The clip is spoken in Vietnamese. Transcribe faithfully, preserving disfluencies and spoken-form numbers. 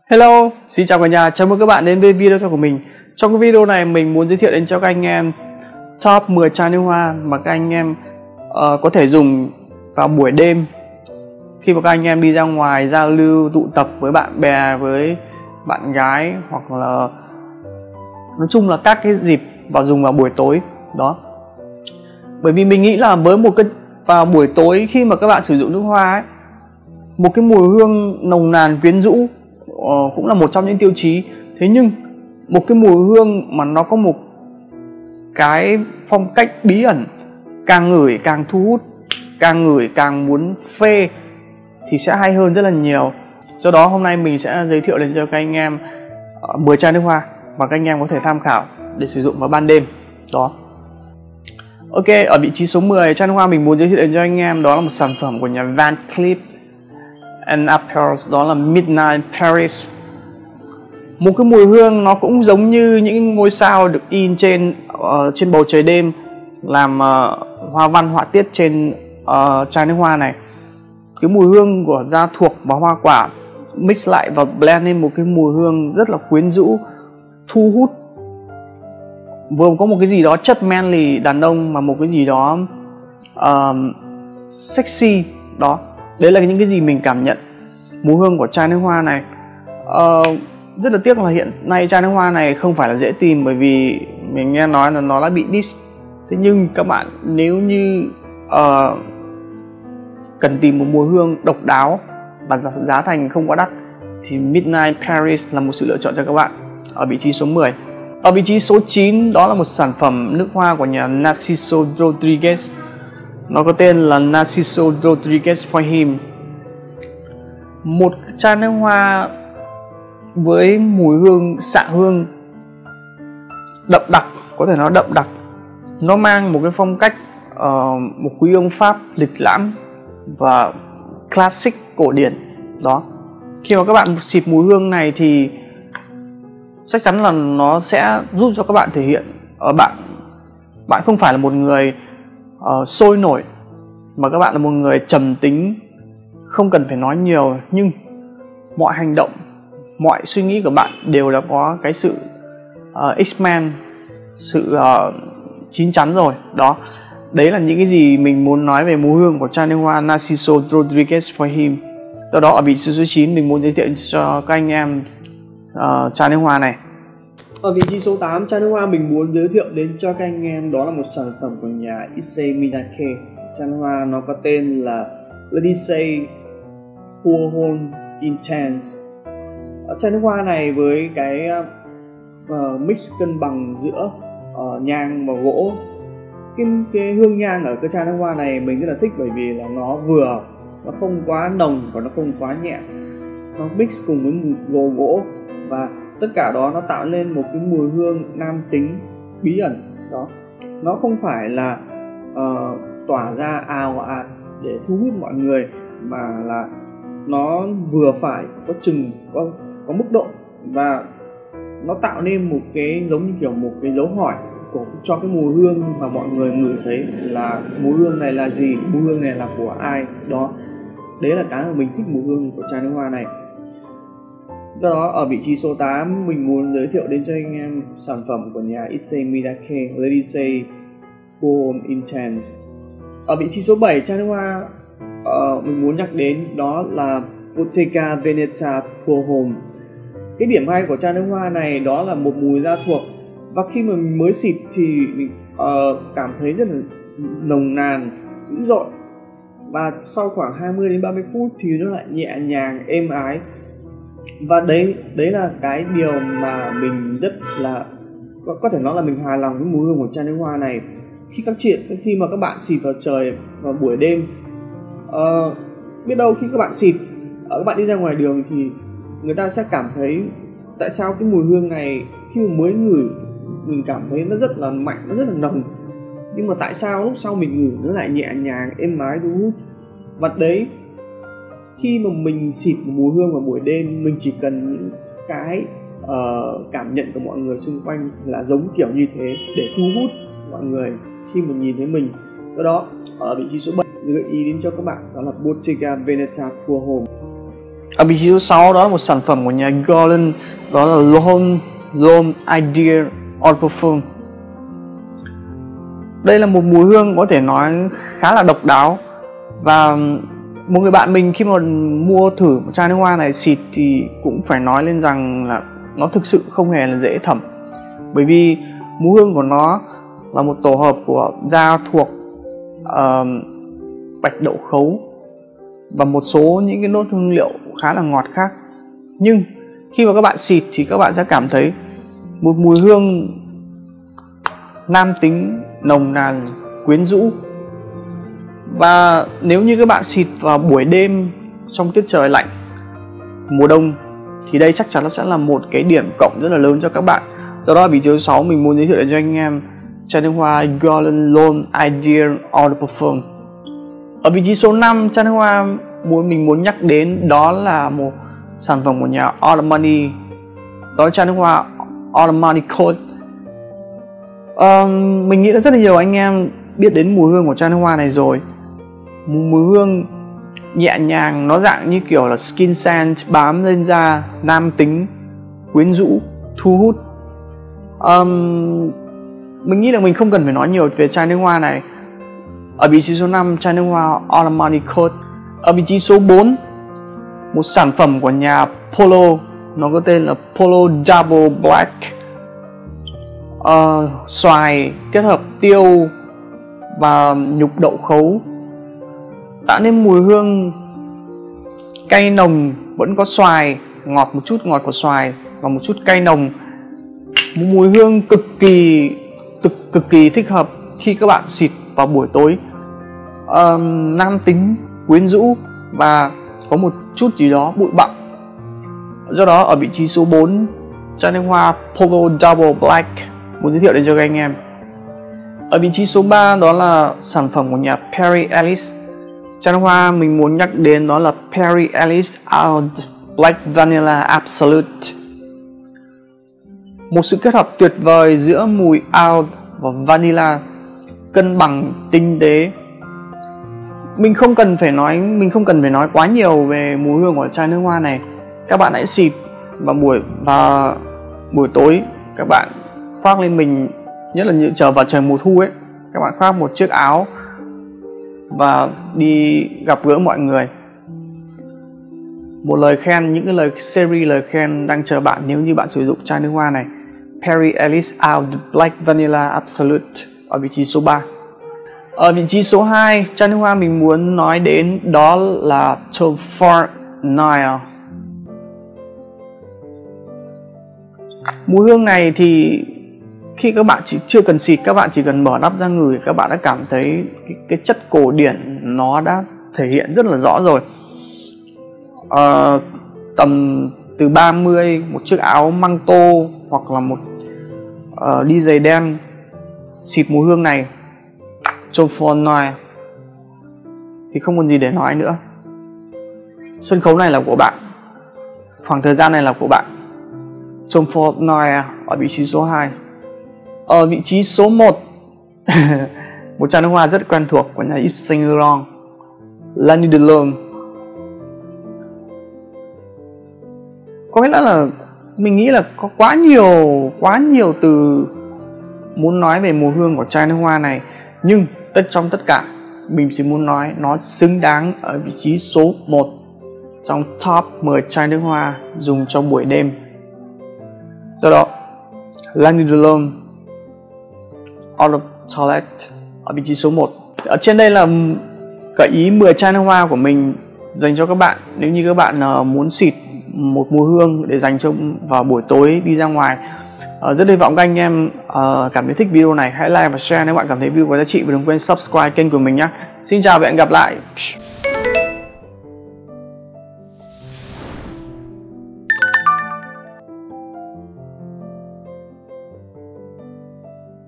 Hello, xin chào cả nhà, chào mừng các bạn đến với video của mình. Trong cái video này mình muốn giới thiệu đến cho các anh em top mười chai nước hoa mà các anh em uh, có thể dùng vào buổi đêm khi mà các anh em đi ra ngoài giao lưu tụ tập với bạn bè, với bạn gái, hoặc là nói chung là các cái dịp vào dùng vào buổi tối đó. Bởi vì mình nghĩ là với một cái vào buổi tối khi mà các bạn sử dụng nước hoa ấy, một cái mùi hương nồng nàn quyến rũ Uh, cũng là một trong những tiêu chí. Thế nhưng một cái mùi hương mà nó có một cái phong cách bí ẩn, càng ngửi càng thu hút, càng ngửi càng muốn phê thì sẽ hay hơn rất là nhiều. Do đó hôm nay mình sẽ giới thiệu đến cho các anh em uh, mười chai nước hoa mà các anh em có thể tham khảo để sử dụng vào ban đêm đó. Ok, ở vị trí số mười chai nước hoa mình muốn giới thiệu đến cho anh em đó là một sản phẩm của nhà Van Cleef and Arpels, đó là Midnight Paris. Một cái mùi hương nó cũng giống như những ngôi sao được in trên uh, trên bầu trời đêm, làm uh, hoa văn họa tiết trên uh, chai nước hoa này. Cái mùi hương của da thuộc và hoa quả mix lại và blend lên một cái mùi hương rất là quyến rũ, thu hút, vừa có một cái gì đó chất manly đàn ông mà một cái gì đó uh, sexy đó. Đấy là những cái gì mình cảm nhận mùi hương của chai nước hoa này. uh, Rất là tiếc là hiện nay chai nước hoa này không phải là dễ tìm, bởi vì mình nghe nói là nó đã bị diss. Thế nhưng các bạn nếu như uh, cần tìm một mùi hương độc đáo và giá thành không quá đắt thì Midnight Paris là một sự lựa chọn cho các bạn. Ở vị trí số mười. Ở vị trí số chín đó là một sản phẩm nước hoa của nhà Narciso Rodriguez. Nó có tên là Narciso Rodriguez for Him. Một chai nước hoa với mùi hương xạ hương đậm đặc, có thể nói đậm đặc. Nó mang một cái phong cách uh, một quý ông Pháp lịch lãm và classic cổ điển đó. Khi mà các bạn xịt mùi hương này thì chắc chắn là nó sẽ giúp cho các bạn thể hiện ở uh, bạn bạn không phải là một người uh, sôi nổi, mà các bạn là một người trầm tính, không cần phải nói nhiều, nhưng mọi hành động, mọi suy nghĩ của bạn đều đã có cái sự uh, X-Men, sự uh, chín chắn rồi đó. Đấy là những cái gì mình muốn nói về mùi hương của chai nước hoa Narciso Rodriguez for Him. Do đó ở vị trí số chín mình muốn giới thiệu cho các anh em uh, chai nước hoa này. Ở vị trí số tám chai nước hoa mình muốn giới thiệu đến cho các anh em đó là một sản phẩm của nhà Issey Miyake. Chai nước hoa nó có tên là L'Odyssée Pour Homme Intense. Chai nước hoa này với cái uh, mix cân bằng giữa uh, nhang và gỗ. Cái, cái hương nhang ở cái chai nước hoa này mình rất là thích, bởi vì là nó vừa, nó không quá nồng và nó không quá nhẹ. Nó mix cùng với mùi gỗ gỗ và tất cả đó nó tạo nên một cái mùi hương nam tính bí ẩn đó. Nó không phải là uh, tỏa ra ào ạt để thu hút mọi người, mà là nó vừa phải, có chừng, có có mức độ, và nó tạo nên một cái giống như kiểu một cái dấu hỏi của, cho cái mùi hương mà mọi người ngửi thấy là mùi hương này là gì, mùi hương này là của ai đó. Đấy là cái mà mình thích mùi hương của chai nước hoa này. Do đó ở vị trí số tám mình muốn giới thiệu đến cho anh em sản phẩm của nhà Issey Miyake, L'Odyssée Pour Homme Intense. Ở vị trí số bảy chai nước hoa uh, mình muốn nhắc đến đó là Bottega Veneta Pour Homme. Cái điểm hay của chai nước hoa này đó là một mùi da thuộc, và khi mà mình mới xịt thì mình uh, cảm thấy rất là nồng nàn, dữ dội, và sau khoảng hai mươi đến ba mươi phút thì nó lại nhẹ nhàng, êm ái. Và đấy đấy là cái điều mà mình rất là có, có thể nói là mình hài lòng với mùi hương của chai nước hoa này. Khi các chuyện khi mà các bạn xịt vào trời vào buổi đêm, uh, biết đâu khi các bạn xịt ở các bạn đi ra ngoài đường thì người ta sẽ cảm thấy tại sao cái mùi hương này khi mà mới ngửi mình cảm thấy nó rất là mạnh, nó rất là nồng, nhưng mà tại sao lúc sau mình ngửi nó lại nhẹ nhàng, êm ái, thu hút. Và đấy, khi mà mình xịt một mùi hương vào buổi đêm, mình chỉ cần những cái uh, cảm nhận của mọi người xung quanh là giống kiểu như thế để thu hút mọi người khi mà nhìn thấy mình. Do đó ở vị trí số bảy gợi ý đến cho các bạn đó là Bottega Veneta Pour Homme. Ở vị trí số sáu đó là một sản phẩm của nhà Guerlain, đó là L'Homme L'Homme Idea Eau de Parfum. Đây là một mùi hương có thể nói khá là độc đáo, và một người bạn mình khi mà mua thử một chai nước hoa này xịt thì cũng phải nói lên rằng là nó thực sự không hề là dễ thẩm, bởi vì mùi hương của nó là một tổ hợp của da thuộc, uh, bạch đậu khấu và một số những cái nốt hương liệu khá là ngọt khác. Nhưng khi mà các bạn xịt thì các bạn sẽ cảm thấy một mùi hương nam tính, nồng nàn, quyến rũ. Và nếu như các bạn xịt vào buổi đêm trong tiết trời lạnh mùa đông thì đây chắc chắn nó sẽ là một cái điểm cộng rất là lớn cho các bạn. Do đó vị trí số sáu mình muốn giới thiệu cho anh em chai nước hoa Guerlain L'Homme Idea Eau de Parfum. Ở vị trí số năm, chai nước hoa muốn mình muốn nhắc đến đó là một sản phẩm của nhà Armani, đó là chai nước hoa Armani Code. Uh, mình nghĩ là rất là nhiều anh em biết đến mùi hương của chai nước hoa này rồi. Mùi hương nhẹ nhàng, nó dạng như kiểu là skin scent, bám lên da, nam tính, quyến rũ, thu hút. um, Mình nghĩ là mình không cần phải nói nhiều về chai nước hoa này. Ở vị trí số năm, chai nước hoa Armani Code. Ở vị trí số bốn, một sản phẩm của nhà Polo, nó có tên là Polo Double Black. uh, Xoài kết hợp tiêu và nhục đậu khấu tạo nên mùi hương cay nồng, vẫn có xoài, ngọt, một chút ngọt của xoài và một chút cay nồng. Một mùi hương cực kỳ cực, cực kỳ thích hợp khi các bạn xịt vào buổi tối, uh, nam tính, quyến rũ và có một chút gì đó bụi bặm. Do đó ở vị trí số bốn, chai nước hoa Polo Double Black muốn giới thiệu đến cho các anh em. Ở vị trí số ba đó là sản phẩm của nhà Perry Ellis. Chai nước hoa mình muốn nhắc đến đó là Perry Ellis Oud Black Vanilla Absolute. Một sự kết hợp tuyệt vời giữa mùi oud và vanilla, cân bằng, tinh tế. Mình không cần phải nói mình không cần phải nói quá nhiều về mùi hương của chai nước hoa này. Các bạn hãy xịt vào buổi và buổi tối, các bạn khoác lên mình, nhất là như trở vào trời mùa thu ấy, các bạn khoác một chiếc áo và đi gặp gỡ mọi người. Một lời khen, những cái lời series lời khen đang chờ bạn nếu như bạn sử dụng chai nước hoa này, Perry Ellis Oud Black Vanilla Absolute ở vị trí số ba. Ở vị trí số hai, chai nước hoa mình muốn nói đến đó là Tom Ford Nile. Mùi hương này thì khi các bạn chỉ chưa cần xịt, các bạn chỉ cần mở nắp ra ngửi, các bạn đã cảm thấy cái, cái chất cổ điển nó đã thể hiện rất là rõ rồi. À, tầm từ ba mươi, một chiếc áo măng tô hoặc là một uh, đi giày đen, xịt mùi hương này Tom Ford Nile thì không còn gì để nói nữa. Sân khấu này là của bạn, khoảng thời gian này là của bạn. Tom Ford Nile ở vị trí số hai. Ở vị trí số một một chai nước hoa rất quen thuộc của nhà Yves Saint Laurent, La Nuit de l'Homme. Có nghĩa là mình nghĩ là có quá nhiều quá nhiều từ muốn nói về mùi hương của chai nước hoa này, nhưng tất trong tất cả mình chỉ muốn nói nó xứng đáng ở vị trí số một trong top mười chai nước hoa dùng cho buổi đêm. Do đó La Nuit de l'Homme Eau de Toilette ở vị trí số một. Ở trên đây là gợi ý mười chai nước hoa của mình dành cho các bạn. Nếu như các bạn uh, muốn xịt một mùi hương để dành cho vào buổi tối đi ra ngoài. uh, Rất hy vọng các anh em uh, cảm thấy thích video này. Hãy like và share nếu bạn cảm thấy video có giá trị, và đừng quên subscribe kênh của mình nhé. Xin chào và hẹn gặp lại.